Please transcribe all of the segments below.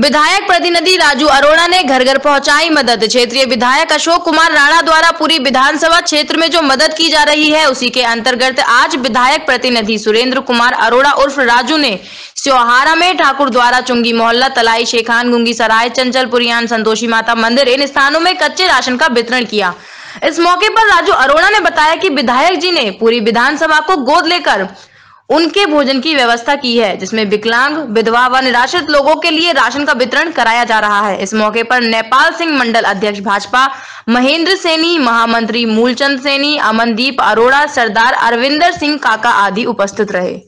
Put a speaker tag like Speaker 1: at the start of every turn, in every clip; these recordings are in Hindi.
Speaker 1: विधायक प्रतिनिधि राजू अरोड़ा ने घर घर पहुंचाई मदद। क्षेत्रीय विधायक अशोक कुमार राणा द्वारा पूरी विधानसभा क्षेत्र में जो मदद की जा रही है उसी के अंतर्गत आज विधायक प्रतिनिधि सुरेंद्र कुमार अरोड़ा उर्फ राजू ने स्योहारा में ठाकुर द्वारा चुंगी मोहल्ला तलाई शेखान गुंगी सराय चंचलपुरियान संतोषी माता मंदिर इन स्थानों में कच्चे राशन का वितरण किया। इस मौके पर राजू अरोड़ा ने बताया कि विधायक जी ने पूरी विधानसभा को गोद लेकर उनके भोजन की व्यवस्था की है, जिसमें विकलांग, विधवा व निराश्रित लोगों के लिए राशन का वितरण कराया जा रहा है। इस मौके पर नेपाल सिंह मंडल अध्यक्ष भाजपा महेंद्र सैनी, महामंत्री मूलचंद सैनी, अमनदीप अरोड़ा, सरदार अरविंदर सिंह काका आदि उपस्थित रहे।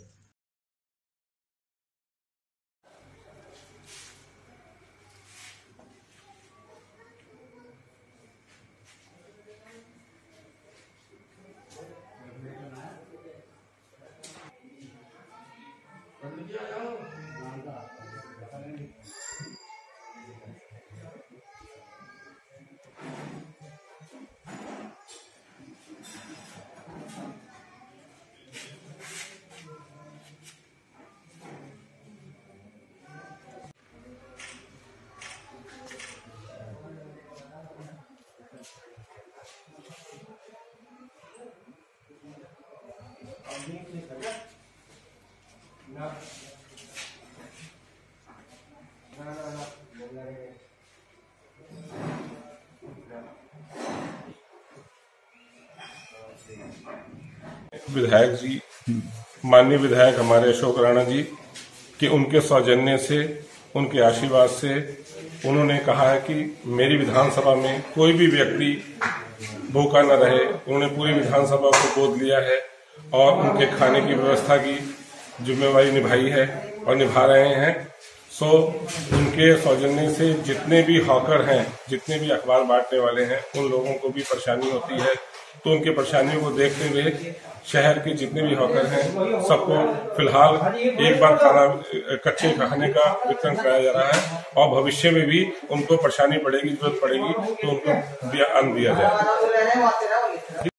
Speaker 2: विधायक जी, माननीय विधायक हमारे अशोक राणा जी कि उनके सौजन्य से, उनके आशीर्वाद से उन्होंने कहा है कि मेरी विधानसभा में कोई भी व्यक्ति भूखा न रहे। उन्होंने पूरी विधानसभा को गोद लिया है और उनके खाने की व्यवस्था की जिम्मेवारी निभाई है और निभा रहे हैं। उनके सौजन्य से जितने भी हॉकर हैं, जितने भी अखबार बांटने वाले हैं, उन लोगों को भी परेशानी होती है। तो उनके परेशानियों को देखते हुए शहर के जितने भी हॉकर हैं सबको फिलहाल एक बार कच्चे खाने का वितरण कराया जा रहा है और भविष्य में भी उनको परेशानी पड़ेगी, जरूरत पड़ेगी तो उनको अन्न दिया जाए।